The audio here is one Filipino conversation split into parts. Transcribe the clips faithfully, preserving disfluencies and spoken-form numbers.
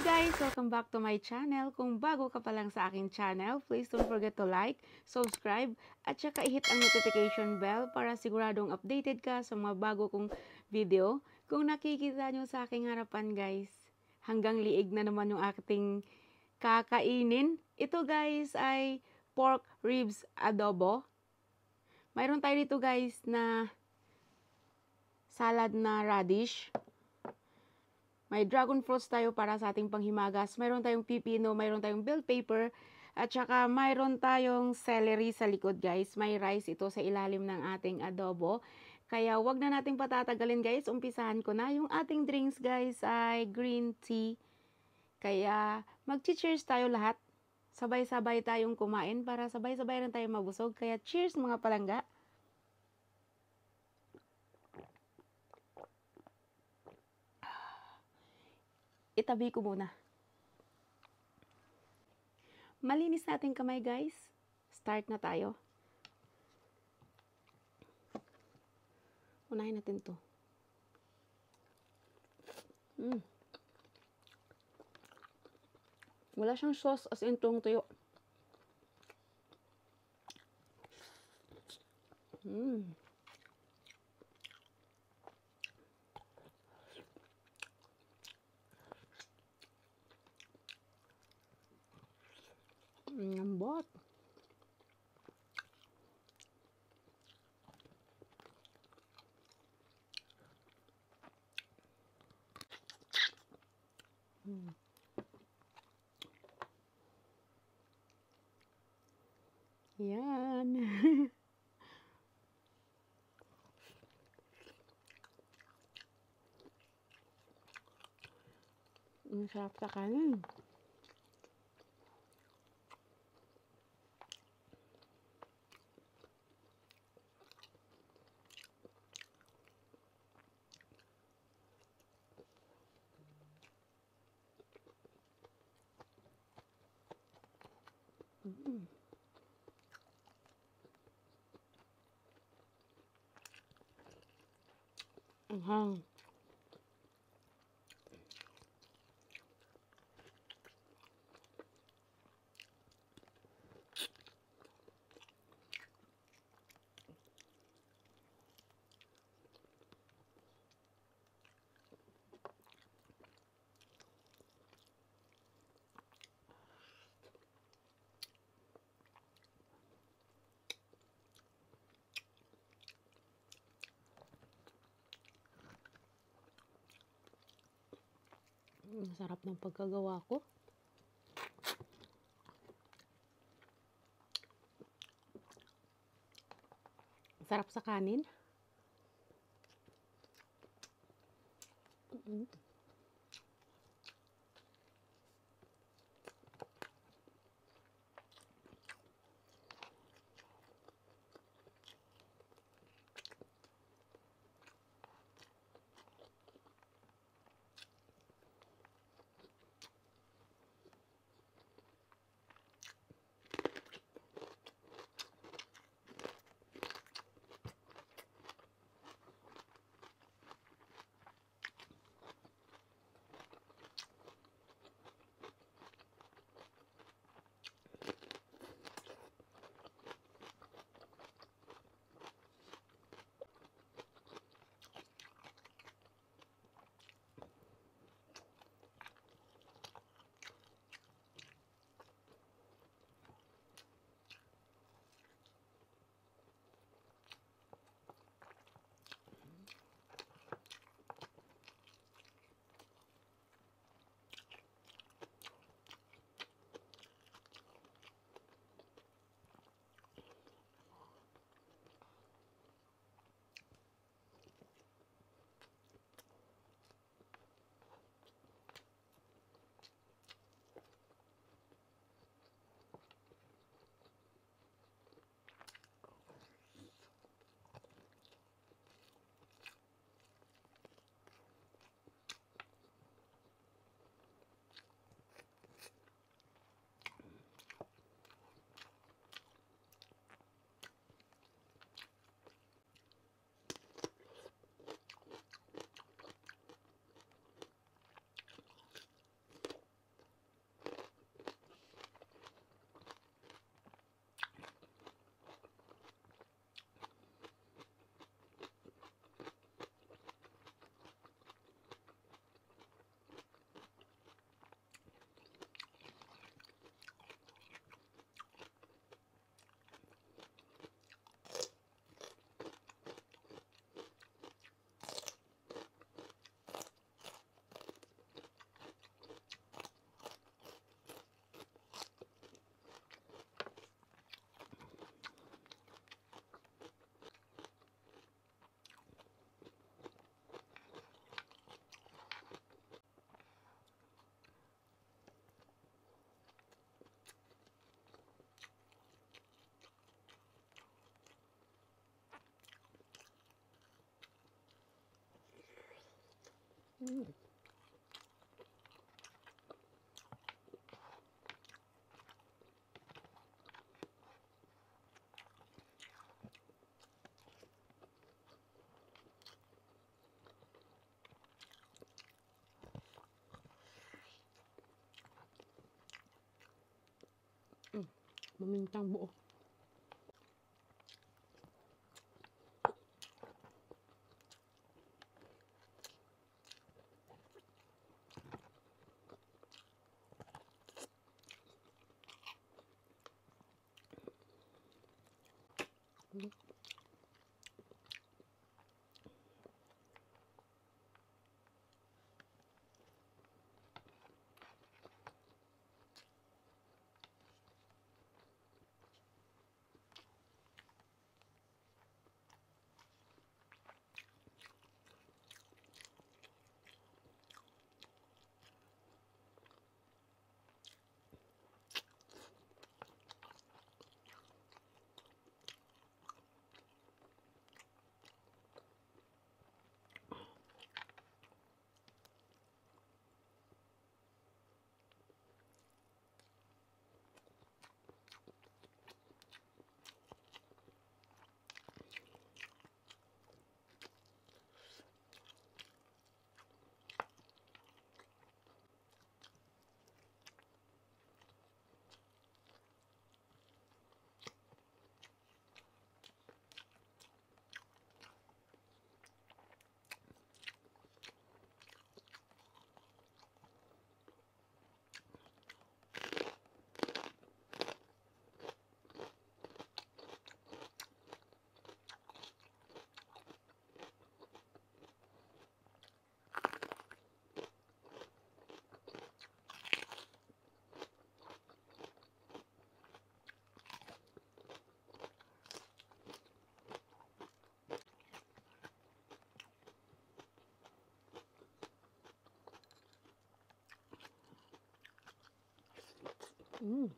guys! Welcome back to my channel. Kung bago ka pa lang sa aking channel, please don't forget to like, subscribe, at saka i-hit ang notification bell para siguradong updated ka sa mga bago kong video. Kung nakikita nyo sa aking harapan guys, hanggang liig na naman yung ating kakainin. Ito guys ay pork ribs adobo. Mayroon tayo dito guys na salad na radish. May dragon fruits tayo para sa ating panghimagas. Mayroon tayong pipino, mayroon tayong bell pepper, at saka mayroon tayong celery sa likod guys. May rice ito sa ilalim ng ating adobo. Kaya wag na nating patatagalin guys. Umpisahan ko na. Yung ating drinks guys ay green tea. Kaya mag-cheers tayo lahat. Sabay-sabay tayong kumain para sabay-sabay rin tayo mabusog. Kaya cheers mga palangga. Itabi ko muna. Malinis natin kamay guys. Start na tayo. Unahin natin to. Mm. Wala siyang sauce as in tong tuyo. Mm. Lambot. Hmm. Yan. Ang sarap sa kanin. Mm. Anghang. Ang sarap ng pagkagawa ko. Sarap sa kanin. Mm-hmm. Mm. Mm. Mamintang buo. Mm. Mm.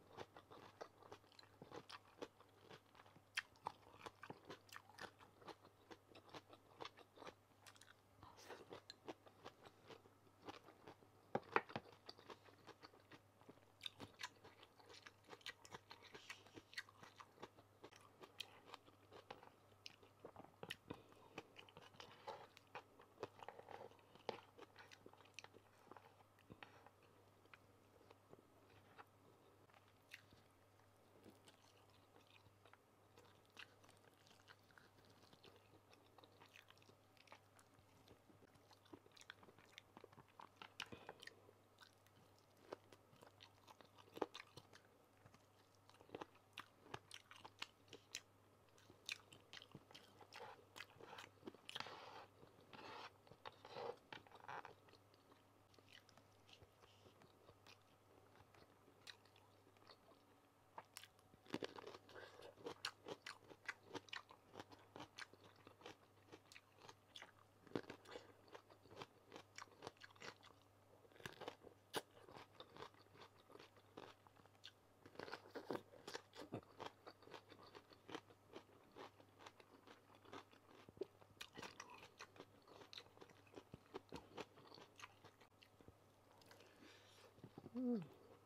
Mm.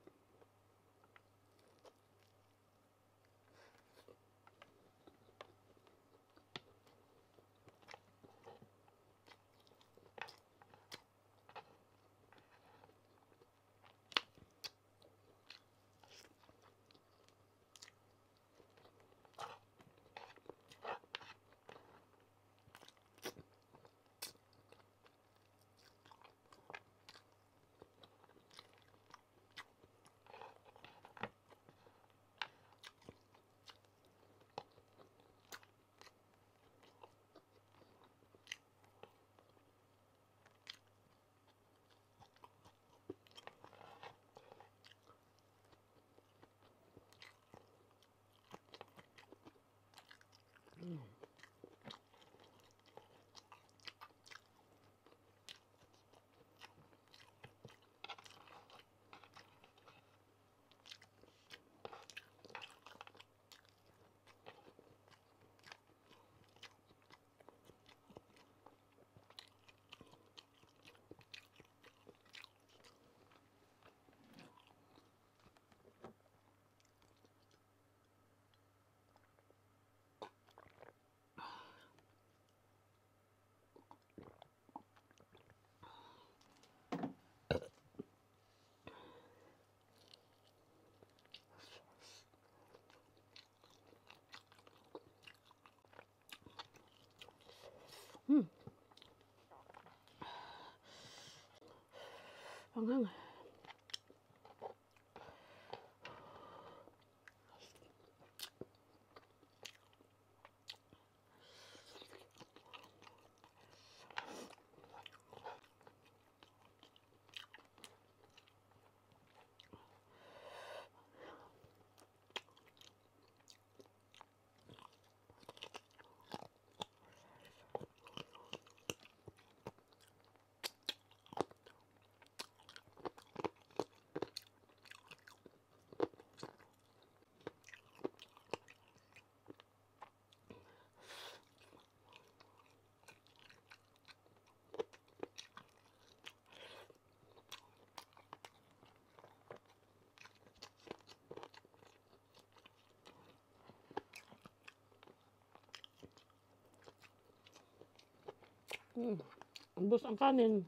Mm. Hmm. Hanggang. Hmm. Ubos ang kanin.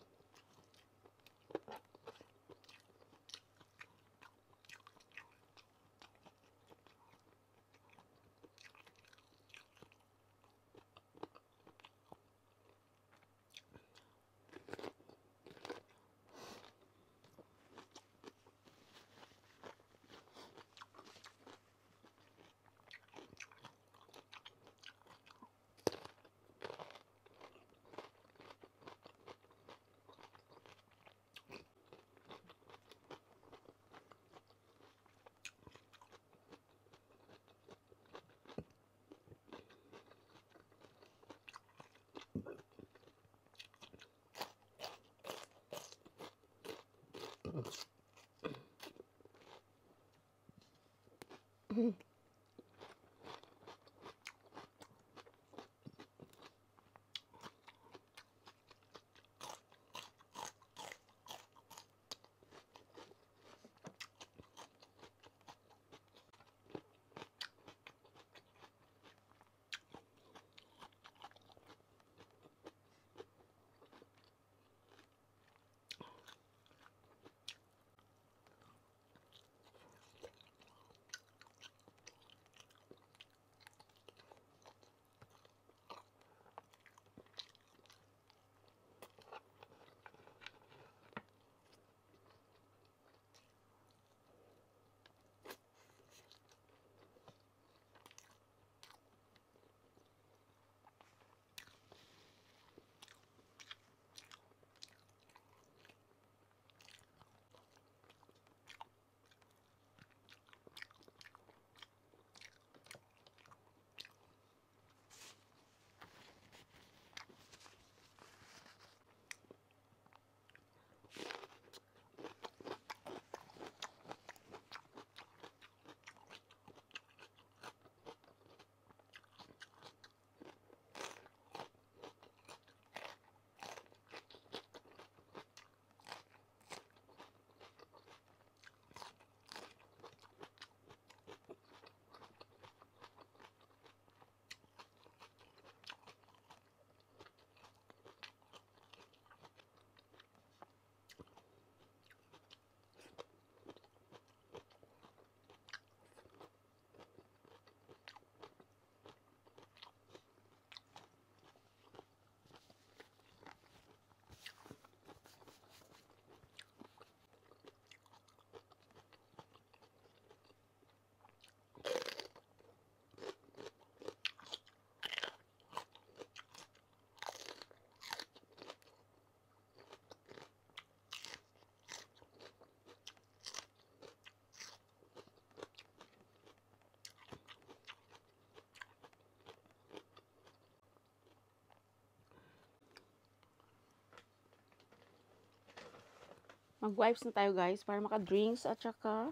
Mag-wipes na tayo guys para maka-drinks at saka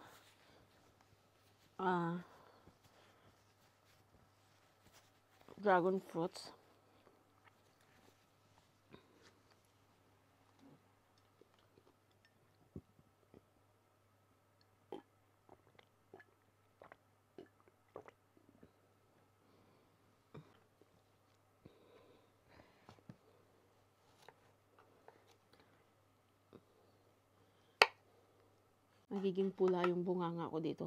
ah, dragon fruits. Magiging pula yung bunganga ko dito.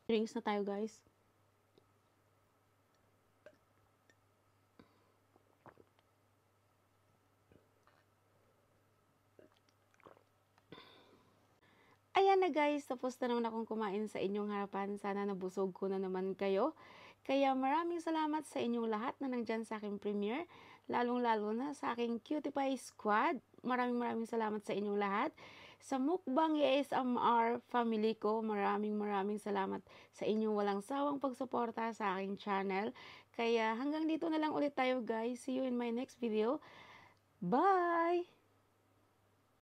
Drinks na tayo, guys. Ayan na guys, tapos na naman akong kumain sa inyong harapan. Sana nabusog ko na naman kayo. Kaya maraming salamat sa inyong lahat na nandyan sa aking premiere. Lalong-lalo na sa aking Cutie Pie Squad. Maraming maraming salamat sa inyong lahat. Sa Mukbang A S M R family ko, maraming maraming salamat sa inyong walang sawang pagsuporta sa aking channel. Kaya hanggang dito na lang ulit tayo guys. See you in my next video. Bye!